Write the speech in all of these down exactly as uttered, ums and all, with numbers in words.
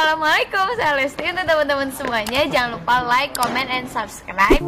Assalamualaikum, saya Lesti. Untuk teman-teman semuanya, jangan lupa like, comment, and subscribe.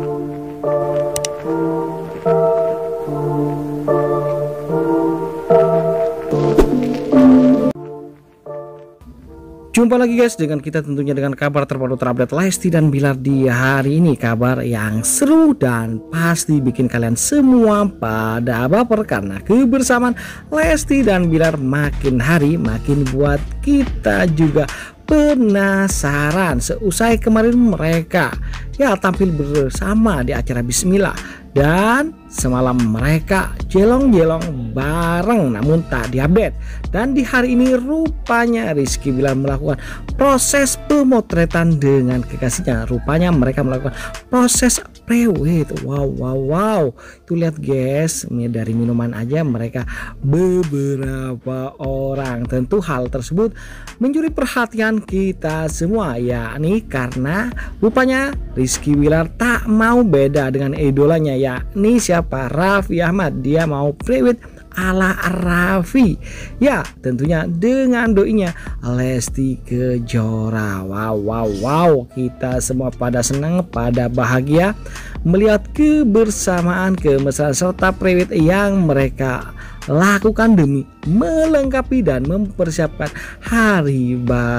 Jumpa lagi guys dengan kita tentunya dengan kabar terbaru terupdate Lesti dan Bilar di hari ini. Kabar yang seru dan pasti bikin kalian semua pada baper karena kebersamaan Lesti dan Bilar makin hari makin buat kita juga penasaran. Seusai kemarin mereka ya tampil bersama di acara Bismillah dan semalam mereka jelong-jelong bareng namun tak diupdate. Dan di hari ini rupanya Rizky Bilar melakukan proses pemotretan dengan kekasihnya. Rupanya mereka melakukan proses pre-wed. Wow wow wow, itu lihat guys, dari minuman aja mereka beberapa orang. Tentu hal tersebut mencuri perhatian kita semua, yakni karena rupanya Rizky Bilar tak mau beda dengan idolanya, yakni siapa? Raffi Ahmad. Dia mau pre-wed ala Raffi, ya tentunya dengan doinya Lesti Kejora. Wow wow wow, kita semua pada senang, pada bahagia melihat kebersamaan, kemesraan serta pre-wed yang mereka lakukan demi melengkapi dan mempersiapkan hari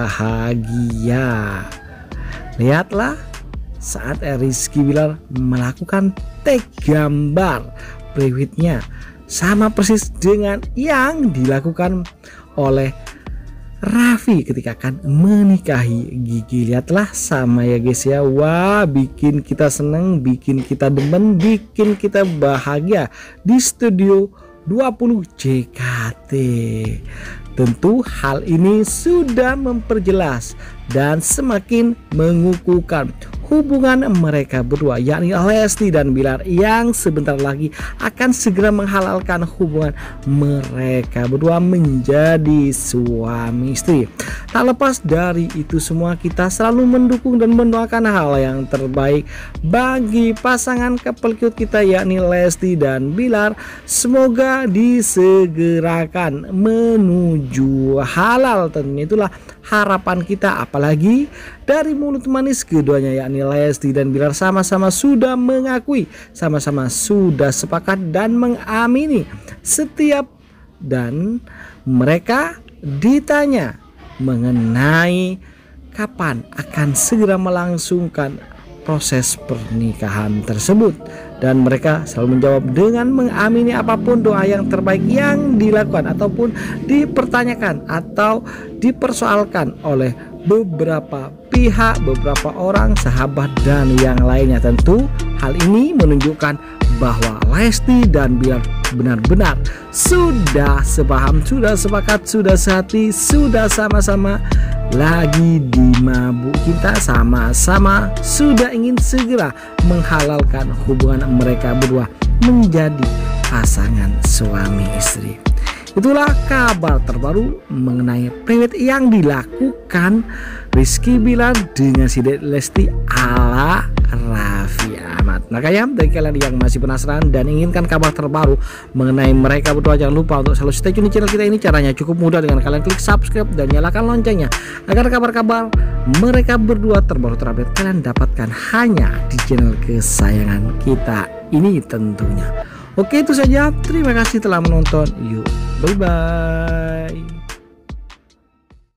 bahagia. Lihatlah saat Rizky Bilar melakukan tag gambar pre-wednya sama persis dengan yang dilakukan oleh Raffi ketika akan menikahi Gigi. Lihatlah sama ya guys ya. Wah, bikin kita seneng, bikin kita demen, bikin kita bahagia di studio dua puluh J K T. Tentu hal ini sudah memperjelas dan semakin mengukuhkan hubungan mereka berdua, yakni Lesti dan Bilar, yang sebentar lagi akan segera menghalalkan hubungan mereka berdua menjadi suami istri. Tak lepas dari itu semua, kita selalu mendukung dan mendoakan hal yang terbaik bagi pasangan couple cute kita, yakni Lesti dan Bilar. Semoga disegerakan menuju halal. Tentunya itulah harapan kita, apalagi dari mulut manis keduanya, yakni Lesti dan Bilar sama-sama sudah mengakui, sama-sama sudah sepakat dan mengamini setiap, dan mereka ditanya mengenai kapan akan segera melangsungkan proses pernikahan tersebut, dan mereka selalu menjawab dengan mengamini apapun doa yang terbaik yang dilakukan ataupun dipertanyakan atau dipersoalkan oleh beberapa pihak, beberapa orang, sahabat dan yang lainnya. Tentu hal ini menunjukkan bahwa Lesti dan Bilar benar-benar sudah sepaham, sudah sepakat, sudah sehati, sudah sama-sama lagi di mabuk kita, sama-sama sudah ingin segera menghalalkan hubungan mereka berdua menjadi pasangan suami istri. Itulah kabar terbaru mengenai pre-wed yang dilakukan Rizky Bilar dengan si Dek Lesti ala Raffi Ahmad. Makanya bagi kalian yang masih penasaran dan inginkan kabar terbaru mengenai mereka berdua, jangan lupa untuk selalu stay tune di channel kita ini. Caranya cukup mudah dengan kalian klik subscribe dan nyalakan loncengnya agar kabar-kabar mereka berdua terbaru terupdate kalian dapatkan hanya di channel kesayangan kita ini tentunya. Oke, itu saja. Terima kasih telah menonton. Yuk, bye bye.